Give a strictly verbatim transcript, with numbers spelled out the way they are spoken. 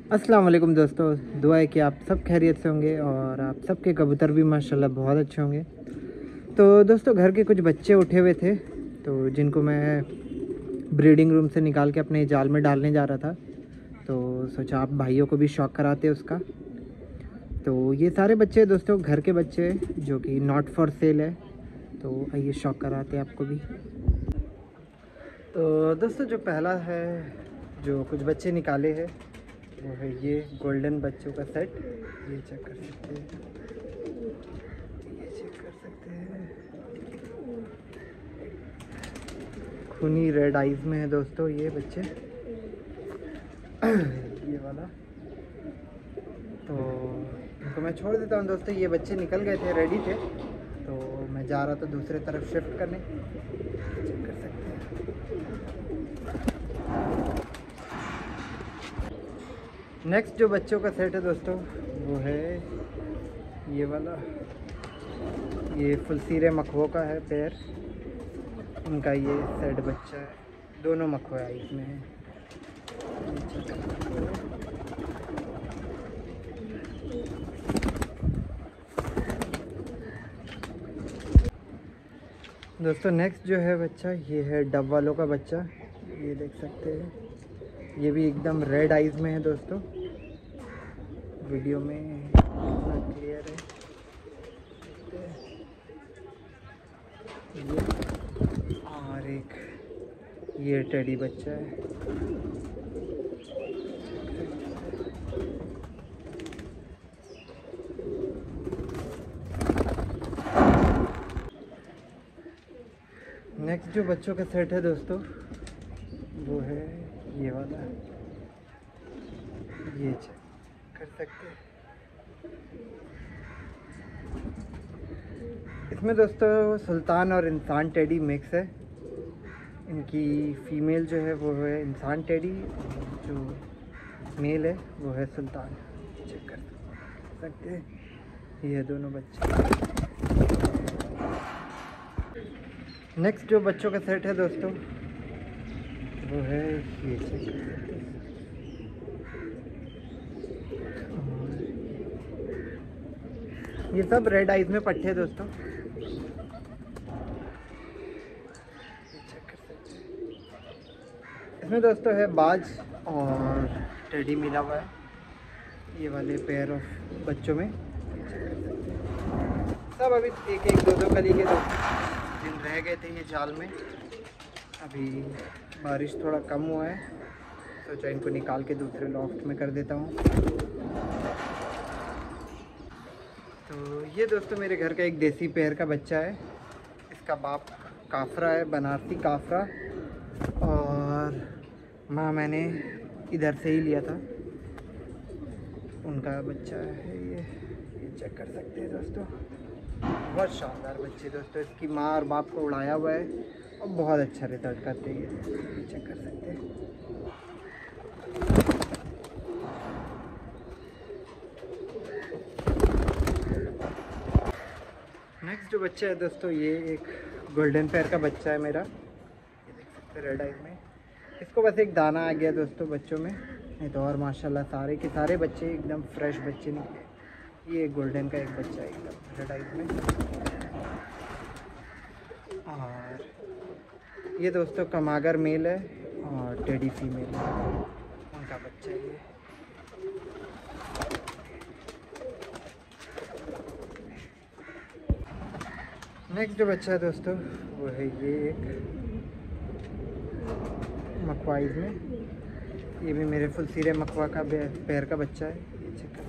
अस्सलाम वालेकुम दोस्तों। दुआ है कि आप सब खैरियत से होंगे और आप सबके कबूतर भी माशाल्लाह बहुत अच्छे होंगे। तो दोस्तों घर के कुछ बच्चे उठे हुए थे तो जिनको मैं ब्रीडिंग रूम से निकाल के अपने जाल में डालने जा रहा था, तो सोचा आप भाइयों को भी शौक़ कराते उसका। तो ये सारे बच्चे दोस्तों घर के बच्चे जो कि नॉट फॉर सेल है, तो आइए शौक़ कराते हैं आपको भी। तो दोस्तों जो पहला है जो कुछ बच्चे निकाले हैं वो है ये गोल्डन बच्चों का सेट। ये चेक कर सकते हैं, ये चेक कर सकते हैं, खूनी रेड आइज में है दोस्तों ये बच्चे। ये वाला तो इनको मैं छोड़ देता हूँ दोस्तों। ये बच्चे निकल गए थे, रेडी थे, तो मैं जा रहा था दूसरे तरफ शिफ्ट करने। चेक कर सकते हैं। नेक्स्ट जो बच्चों का सेट है दोस्तों वो है ये वाला। ये फुलसीरे मखवों का है पेयर, उनका ये सेट बच्चा है। दोनों मखवे आइज में है। दोस्तों नेक्स्ट जो है बच्चा ये है डब वालों का बच्चा। ये देख सकते हैं, ये भी एकदम रेड आइज में है दोस्तों। वीडियो में कितना क्लियर है ये। और एक ये टेडी बच्चा है। नेक्स्ट जो बच्चों का सेट है दोस्तों वो है ये वाला। ये चेक कर सकते हैं। इसमें दोस्तों सुल्तान और इंसान टेडी मिक्स है। इनकी फीमेल जो है वो है इंसान टेडी, जो मेल है वो है सुल्तान। चेक कर सकते हैं, ये दोनों बच्चे। नेक्स्ट जो बच्चों का सेट है दोस्तों वो है ये। चेक कर सकते हैं, ये सब रेड आइज में पट्टे दोस्तों। इसमें दोस्तों है बाज और टेडी मिला हुआ है ये वाले पेयर ऑफ बच्चों में। सब अभी एक एक दो दो कली के दोस्तों दिन रह गए थे ये जाल में। अभी बारिश थोड़ा कम हुआ है, सोचा इनको निकाल के दूसरे लॉफ्ट में कर देता हूँ। तो ये दोस्तों मेरे घर का एक देसी पेयर का बच्चा है। इसका बाप काफरा है, बनारसी काफरा, और माँ मैंने इधर से ही लिया था। उनका बच्चा है ये। ये चेक कर सकते हैं दोस्तों, बहुत शानदार बच्चे दोस्तों। इसकी माँ और बाप को उड़ाया हुआ है और बहुत अच्छा रिजल्ट करते हैं ये। चेक कर सकते हैं। नेक्स्ट जो बच्चा है दोस्तों ये एक गोल्डन पेयर का बच्चा है मेरा। ये देख सकते हैं रेड आइज में। इसको बस एक दाना आ गया दोस्तों बच्चों में, नहीं तो और माशाल्लाह सारे के सारे बच्चे एकदम फ्रेश बच्चे निकले। ये गोल्डन का एक बच्चा है एकदम रेड आइज में। और ये दोस्तों कमागर मेल है और टेडी फीमेल है, उनका बच्चा है ये। नेक्स्ट जो बच्चा है दोस्तों वो है ये एक मखवाइज में। ये भी मेरे फुलसीरे मखवा का पैर का बच्चा है। ये चेक कर